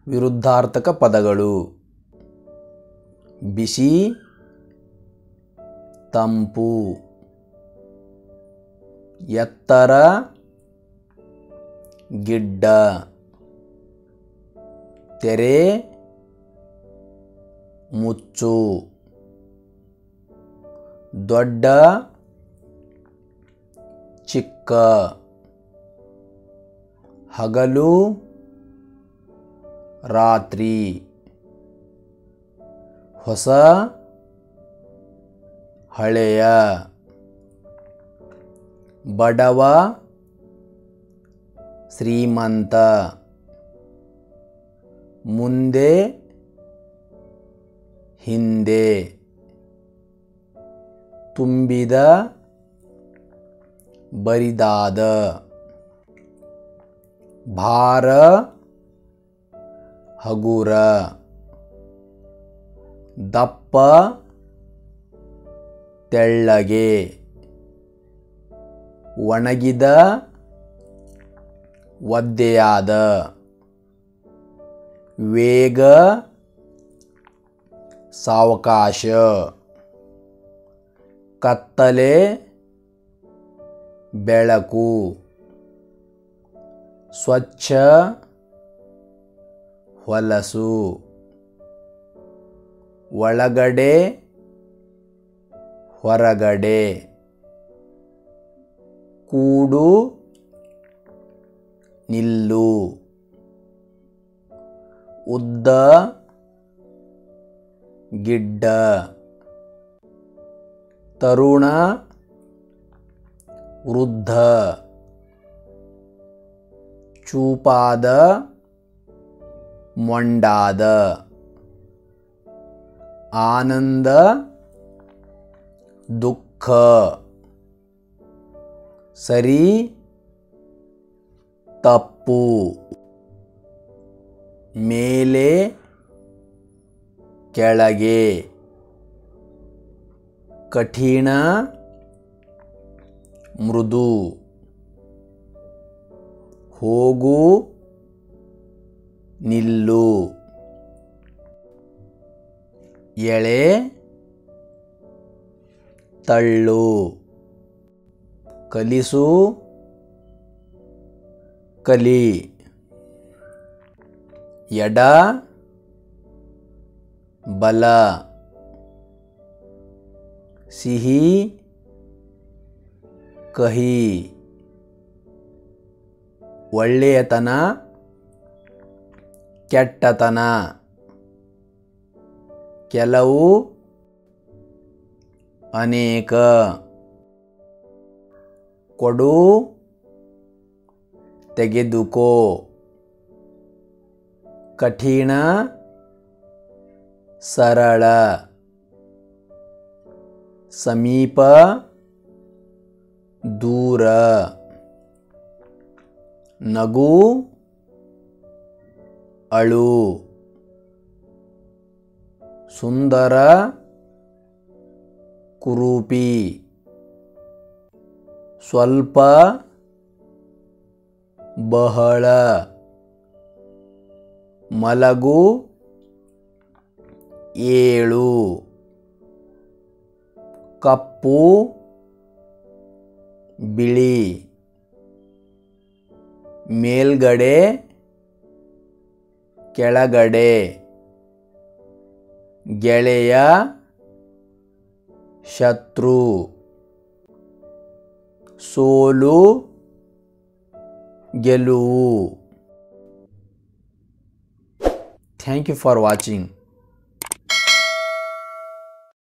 ವಿರುದ್ಧಾರ್ಥಕ ಪದಗಳು ಬಿಸಿ ತಂಪು ಎತ್ತರ ಗಿಡ್ಡ ತೆರೆ ಮುಚ್ಚು ದೊಡ್ಡ ಚಿಕ್ಕ ಹಗಲು ರಾತ್ರಿ ಹೊಸ ಹಳೆಯ ಬಡವ ಶ್ರೀಮಂತ ಮುಂದೆ ಹಿಂದೆ ತುಂಬಿದ ಬರಿದಾದ ಭಾರ ಹಗುರ ದಪ್ಪ ತೆಳ್ಳಗೆ ಒಣಗಿದ ಒದ್ದೆಯಾದ ವೇಗ ಸಾವಕಾಶ ಕತ್ತಲೆ ಬೆಳಕು ಸ್ವಚ್ಛ ಹೊಲಸು ಒಳಗಡೆ ಹೊರಗಡೆ ಕೂಡು ನಿಲ್ಲು ಉದ್ದ ಗಿಡ್ಡ ತರುಣ ವೃದ್ಧ ಚೂಪಾದ ಮೊಂಡಾದ ಆನಂದ ದುಃಖ ಸರಿ ತಪ್ಪು ಮೇಲೆ ಕೆಳಗೆ ಕಠಿಣ ಮೃದು ಹೋಗು ನಿಲ್ಲು ಎಳೆ ತಳ್ಳು ಕಲಿಸು ಕಲಿ ಎಡ ಬಲ ಸಿಹಿ ಕಹಿ ಒಳ್ಳೆಯತನ ಕೆಟ್ಟತನ ಕೆಲವು ಅನೇಕ ಕೊಡು ತೆಗೆದುಕೋ ಕಠಿಣ ಸರಳ ಸಮೀಪ ದೂರ ನಗು ಅಳು ಸುಂದರ ಕುರೂಪಿ ಸ್ವಲ್ಪ ಬಹಳ ಮಲಗು ಏಳು ಕಪ್ಪು ಬಿಳಿ ಮೇಲ್ಗಡೆ ಕೆಳಗಡೆ ಗೆಳೆಯ ಶತ್ರು ಸೋಲು ಗೆಲುವು. Thank you for watching.